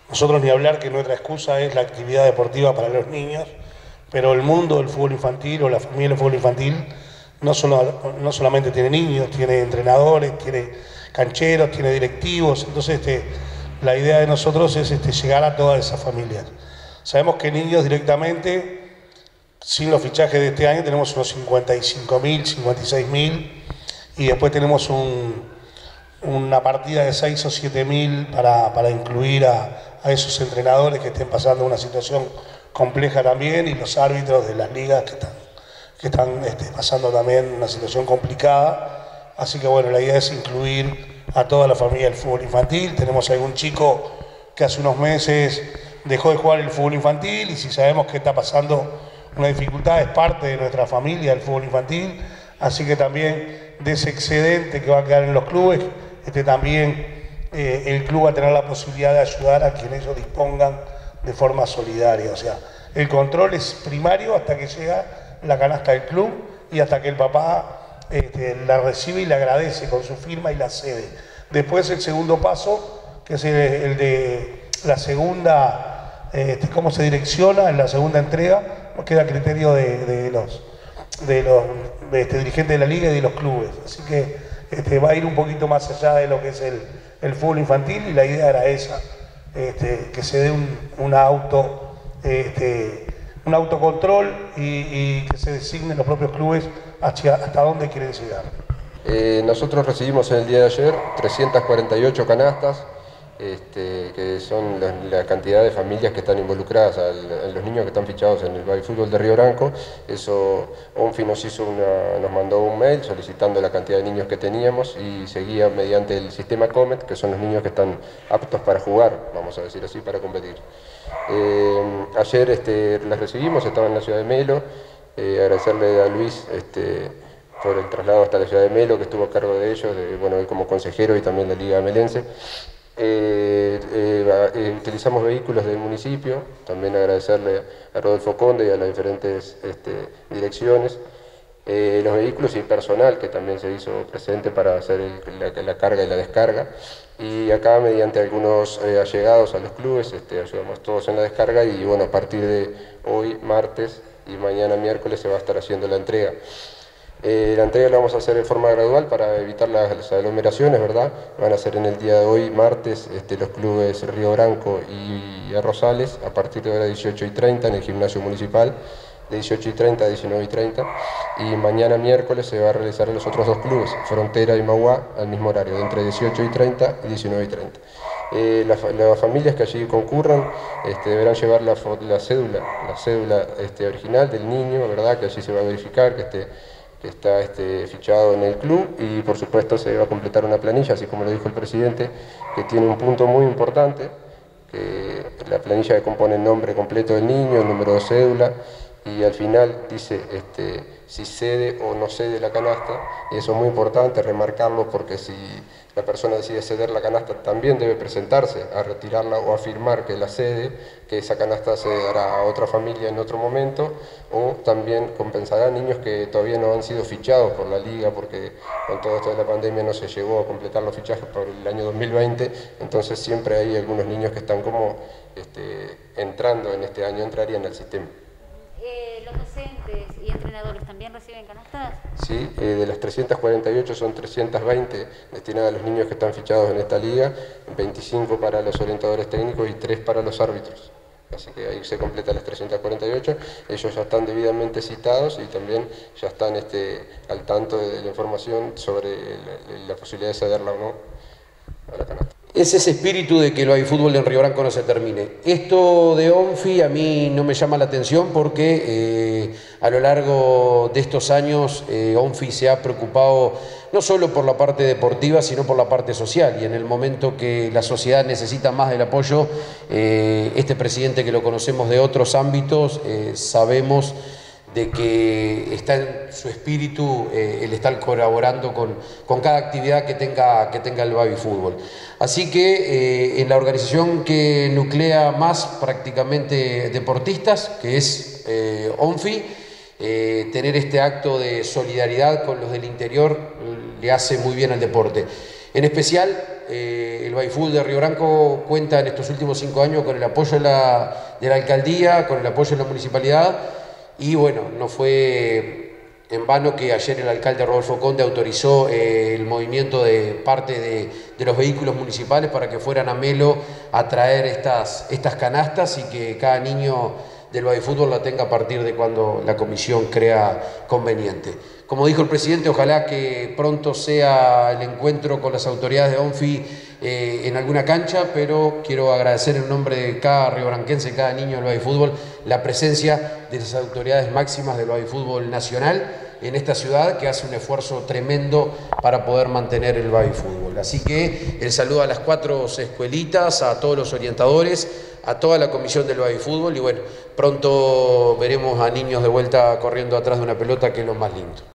Nosotros ni hablar que nuestra excusa es la actividad deportiva para los niños, pero el mundo del fútbol infantil o la familia del fútbol infantil no solamente tiene niños, tiene entrenadores, tiene cancheros, tiene directivos. Entonces la idea de nosotros es llegar a todas esas familias. Sabemos que niños directamente, sin los fichajes de este año, tenemos unos 55.000, 56.000, y después tenemos una partida de 6 o 7.000 para incluir a esos entrenadores que estén pasando una situación compleja también, y los árbitros de las ligas que están pasando también una situación complicada. Así que bueno, la idea es incluir a toda la familia del fútbol infantil. Tenemos algún chico que hace unos meses dejó de jugar el fútbol infantil, y si sabemos que está pasando una dificultad, es parte de nuestra familia del fútbol infantil. Así que también de ese excedente que va a quedar en los clubes, también el club va a tener la posibilidad de ayudar a quienes ellos dispongan de forma solidaria. O sea, el control es primario hasta que llega la canasta del club y hasta que el papá la recibe y la agradece con su firma y la cede. Después el segundo paso, que es el de la segunda, cómo se direcciona en la segunda entrega, queda a criterio de los dirigentes de la liga y de los clubes. Así que va a ir un poquito más allá de lo que es el fútbol infantil, y la idea era esa, que se dé un autocontrol y que se designen los propios clubes hasta dónde quieren llegar. Nosotros recibimos en el día de ayer 348 canastas, que son la cantidad de familias que están involucradas, los niños que están fichados en el baby fútbol de Río Branco. Eso, ONFI nos mandó un mail solicitando la cantidad de niños que teníamos, y seguía mediante el sistema Comet, que son los niños que están aptos para jugar, vamos a decir así, para competir. Ayer las recibimos, estaban en la ciudad de Melo. Agradecerle a Luis por el traslado hasta la ciudad de Melo, que estuvo a cargo de ellos, él como consejero y también la Liga Melense. Utilizamos vehículos del municipio, también agradecerle a Rodolfo Conde y a las diferentes direcciones, los vehículos y personal que también se hizo presente para hacer la carga y la descarga. Y acá, mediante algunos allegados a los clubes, ayudamos todos en la descarga, y bueno, a partir de hoy, martes, y mañana miércoles se va a estar haciendo la entrega. La entrega la vamos a hacer de forma gradual para evitar las aglomeraciones, ¿verdad? Van a ser en el día de hoy, martes, los clubes Río Branco y Rosales, a partir de hora 18:30 en el gimnasio municipal, de 18:30 a 19:30, y mañana miércoles se va a realizar en los otros dos clubes, Frontera y Mauá, al mismo horario, entre 18:30 y 19:30. Las familias que allí concurran deberán llevar la cédula original del niño, ¿verdad? Que allí se va a verificar que está fichado en el club, y por supuesto se va a completar una planilla, así como lo dijo el presidente, que tiene un punto muy importante, que la planilla que compone el nombre completo del niño, el número de cédula, y al final dice si cede o no cede la canasta, y eso es muy importante remarcarlo, porque si la persona decide ceder la canasta, también debe presentarse a retirarla o a afirmar que la cede, que esa canasta se dará a otra familia en otro momento, o también compensará a niños que todavía no han sido fichados por la liga, porque con todo esto de la pandemia no se llegó a completar los fichajes por el año 2020, entonces siempre hay algunos niños que están como entrando en este año, entrarían al sistema. ¿Los docentes y entrenadores también reciben canastas? Sí, de las 348 son 320 destinadas a los niños que están fichados en esta liga, 25 para los orientadores técnicos y 3 para los árbitros. Así que ahí se completan las 348, ellos ya están debidamente citados y también ya están al tanto de la información sobre la posibilidad de cederla o no a la canasta. Es ese espíritu de que el baby fútbol en Río Branco no se termine. Esto de ONFI a mí no me llama la atención, porque a lo largo de estos años ONFI se ha preocupado no solo por la parte deportiva, sino por la parte social, y en el momento que la sociedad necesita más del apoyo, este presidente, que lo conocemos de otros ámbitos, sabemos de que está en su espíritu el estar colaborando con cada actividad que tenga el baby fútbol. Así que en la organización que nuclea más prácticamente deportistas, que es ONFI, tener este acto de solidaridad con los del interior le hace muy bien al deporte. En especial el Baifútbol de Río Branco cuenta en estos últimos 5 años con el apoyo de la alcaldía, con el apoyo de la municipalidad, y bueno, no fue en vano que ayer el alcalde Rodolfo Conde autorizó el movimiento de parte de los vehículos municipales para que fueran a Melo a traer estas canastas y que cada niño del Baifútbol la tenga a partir de cuando la comisión crea conveniente. Como dijo el presidente, ojalá que pronto sea el encuentro con las autoridades de ONFI en alguna cancha, pero quiero agradecer en nombre de cada riobranquense, cada niño del Baifútbol, la presencia de las autoridades máximas del Baifútbol nacional en esta ciudad, que hace un esfuerzo tremendo para poder mantener el Baifútbol. Así que el saludo a las 4 escuelitas, a todos los orientadores, a toda la comisión del Baifútbol, y bueno, pronto veremos a niños de vuelta corriendo atrás de una pelota, que es lo más lindo.